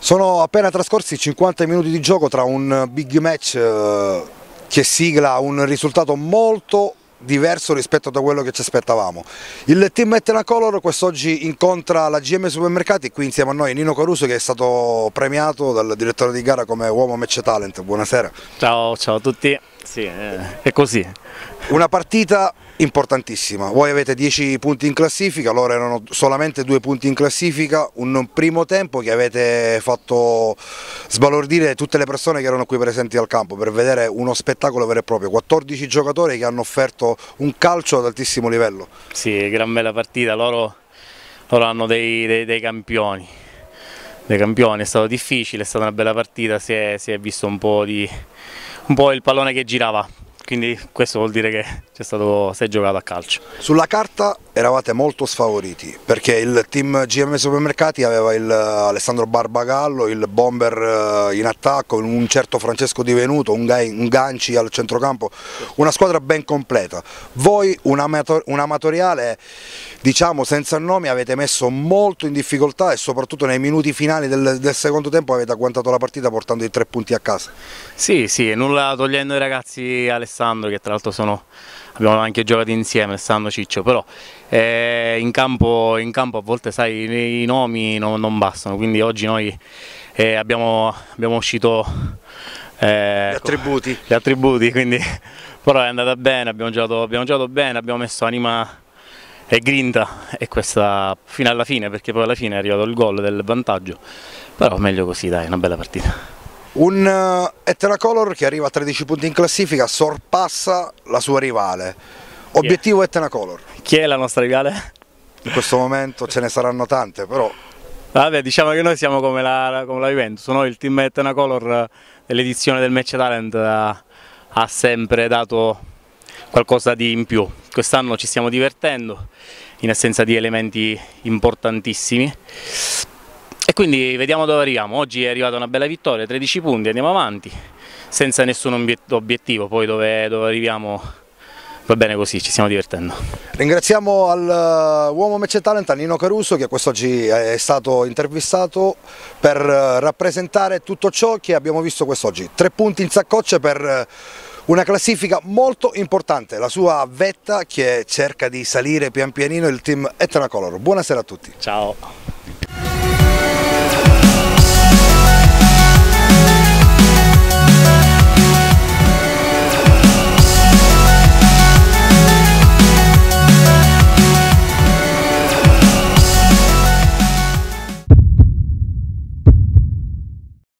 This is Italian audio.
Sono appena trascorsi 50 minuti di gioco tra un big match che sigla un risultato molto diverso rispetto da quello che ci aspettavamo. Il team Etna Color quest'oggi incontra la GM Supermercati, qui insieme a noi Nino Caruso, che è stato premiato dal direttore di gara come uomo match talent. Buonasera. Ciao a tutti. Sì, è così. Una partita importantissima, voi avete 10 punti in classifica, loro erano solamente 2 punti in classifica, un primo tempo che avete fatto sbalordire tutte le persone che erano qui presenti al campo per vedere uno spettacolo vero e proprio, 14 giocatori che hanno offerto un calcio ad altissimo livello. Sì, gran bella partita, loro hanno dei campioni, è stato difficile, è stata una bella partita, si è visto un po' il pallone che girava. Quindi questo vuol dire che si è giocato a calcio. Sulla carta eravate molto sfavoriti perché il team GM Supermercati aveva il Alessandro Barbagallo, il bomber in attacco, un certo Francesco Di Venuto, un Ganci al centrocampo, una squadra ben completa. Voi un amatoriale, diciamo senza nomi, avete messo molto in difficoltà e soprattutto nei minuti finali del secondo tempo avete agguantato la partita portando i 3 punti a casa. Sì, nulla togliendo ai ragazzi Alessandro, che tra l'altro abbiamo anche giocato insieme, Alessandro Ciccio, però in campo a volte sai i nomi non bastano, quindi oggi noi abbiamo uscito gli attributi, quindi però è andata bene, abbiamo giocato bene, abbiamo messo anima e grinta e questa fino alla fine, perché poi alla fine è arrivato il gol del vantaggio, però meglio così, dai, una bella partita. Un Etna Color che arriva a 13 punti in classifica, sorpassa la sua rivale. Obiettivo Etna Color. Chi è la nostra rivale? In questo momento ce ne saranno tante, però... Vabbè, diciamo che noi siamo come la Juventus, noi il team Etna Color dell'edizione del Match Talent ha sempre dato qualcosa di in più. Quest'anno ci stiamo divertendo, in assenza di elementi importantissimi. E quindi vediamo dove arriviamo. Oggi è arrivata una bella vittoria, 13 punti, andiamo avanti, senza nessun obiettivo, poi dove arriviamo va bene così, ci stiamo divertendo. Ringraziamo all'uomo Match Talent, a Nino Caruso, che quest'oggi è stato intervistato per rappresentare tutto ciò che abbiamo visto quest'oggi. 3 punti in saccoccia per una classifica molto importante, la sua vetta che cerca di salire pian pianino il team Etna Color. Buonasera a tutti. Ciao.